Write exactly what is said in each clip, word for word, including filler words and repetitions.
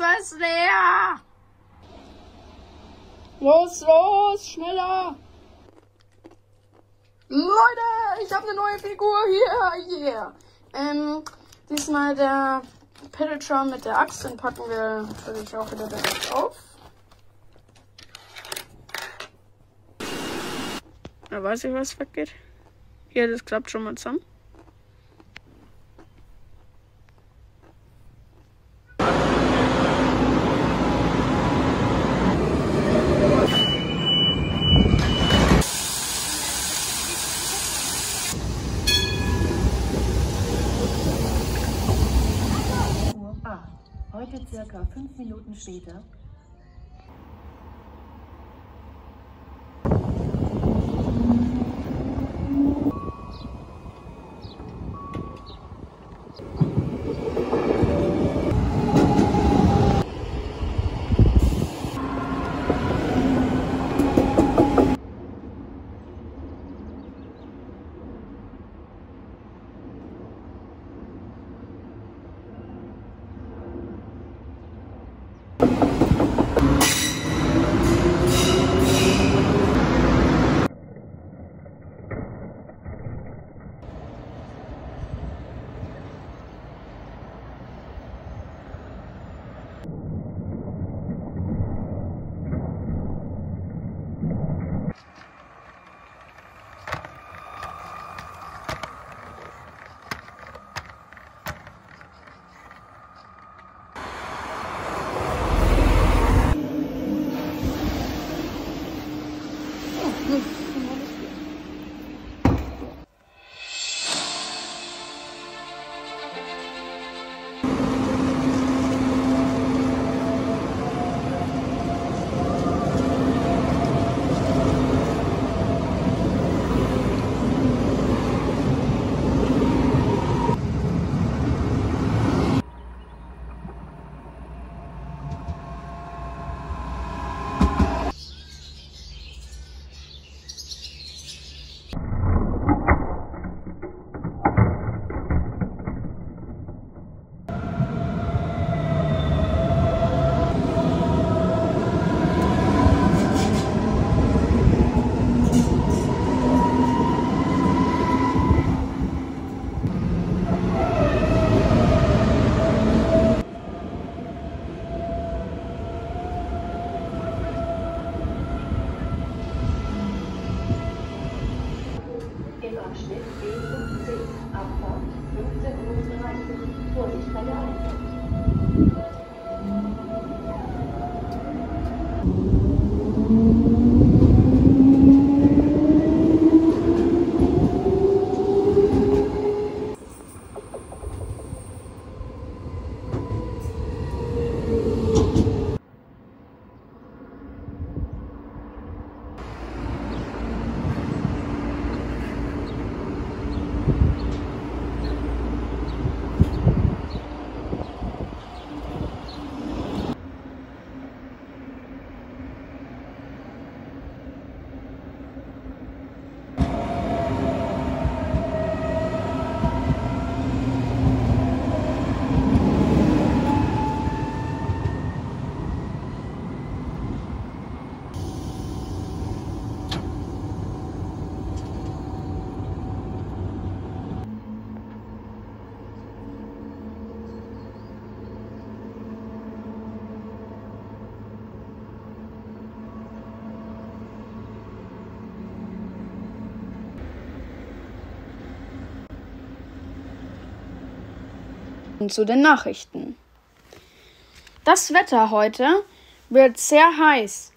Lampe ist leer. Los, los, schneller. Leute, ich habe eine neue Figur hier. Yeah. Ähm, diesmal der Pillager mit der Axt. Den packen wir natürlich auch wieder direkt auf. Da weiß ich, was weggeht. Hier, das klappt schon mal zusammen. Heute circa fünf Minuten später. Zu den Nachrichten. Das Wetter heute wird sehr heiß.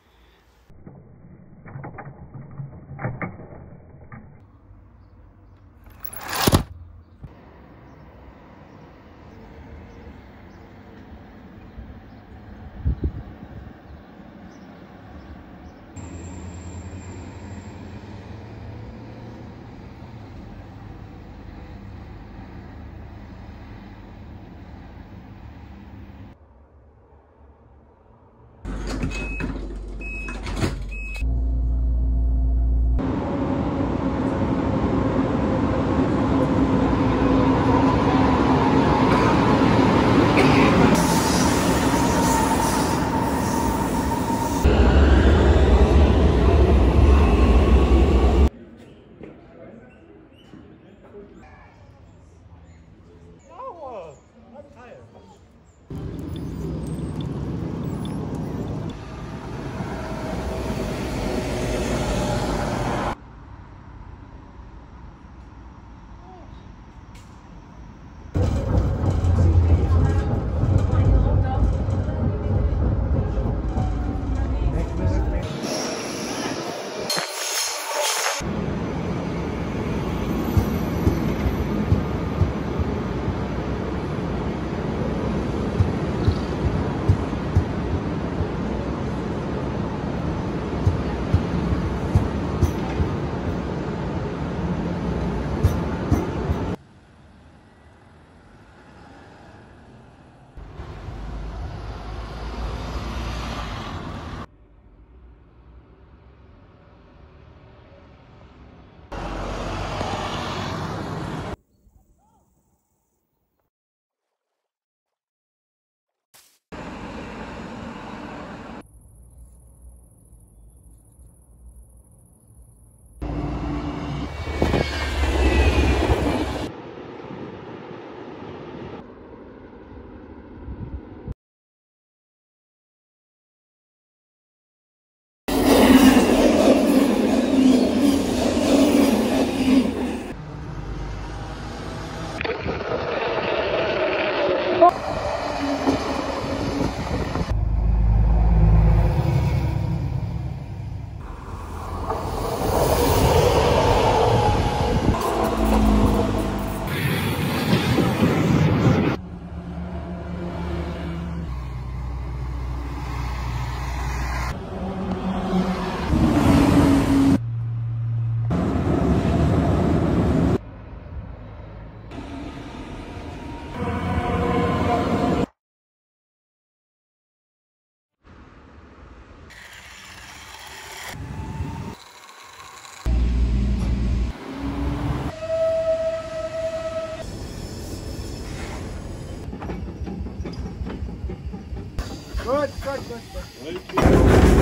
Gut, gut, gut.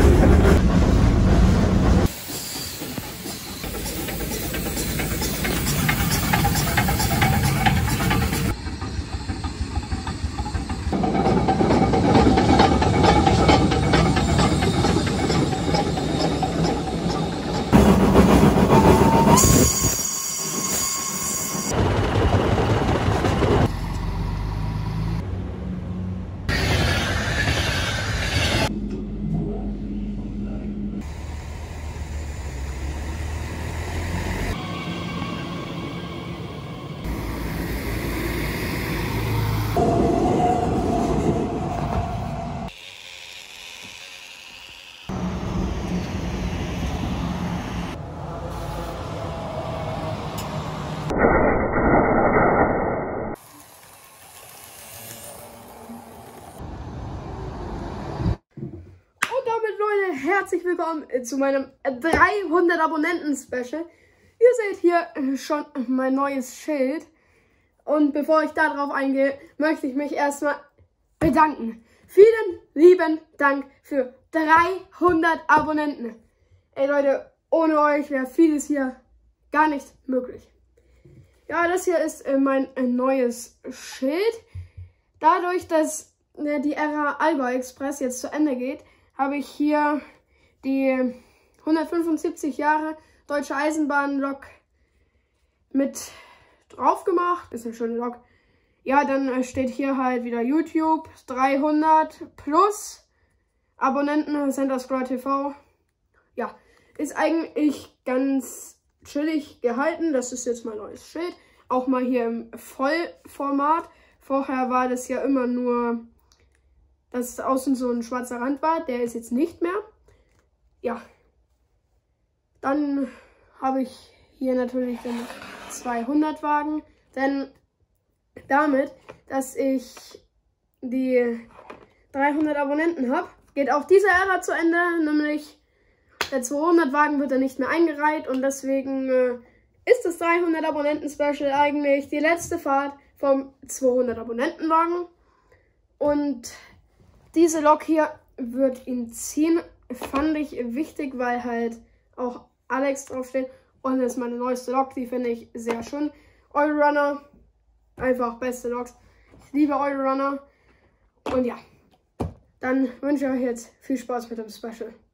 Leute, herzlich willkommen zu meinem dreihundert Abonnenten Special. Ihr seht hier schon mein neues Schild. Und bevor ich darauf eingehe, möchte ich mich erstmal bedanken. Vielen lieben Dank für dreihundert Abonnenten. Ey Leute, ohne euch wäre vieles hier gar nicht möglich. Ja, das hier ist mein neues Schild. Dadurch, dass die Ära Allgäu Express jetzt zu Ende geht, habe ich hier die hundertfünfundsiebzig Jahre Deutsche Eisenbahn-Lok mit drauf gemacht. Ist eine schöne Lok. Ja, dann steht hier halt wieder YouTube, dreihundert plus Abonnenten, Senderscroll T V. Ja, ist eigentlich ganz chillig gehalten. Das ist jetzt mein neues Schild. Auch mal hier im Vollformat. Vorher war das ja immer nur, dass außen so ein schwarzer Rand war. Der ist jetzt nicht mehr. Ja. Dann habe ich hier natürlich den zweihundert Wagen. Denn damit, dass ich die dreihundert Abonnenten habe, geht auch diese Ära zu Ende. Nämlich der zweihundert Wagen wird dann nicht mehr eingereiht. Und deswegen äh, ist das dreihundert Abonnenten Special eigentlich die letzte Fahrt vom zweihundert Abonnenten Wagen. Und diese Lok hier wird ihn ziehen. Fand ich wichtig, weil halt auch Alex draufsteht. Und das ist meine neueste Lok. Die finde ich sehr schön. Eurorunner. Einfach beste Loks. Ich liebe Eurorunner. Und ja. Dann wünsche ich euch jetzt viel Spaß mit dem Special.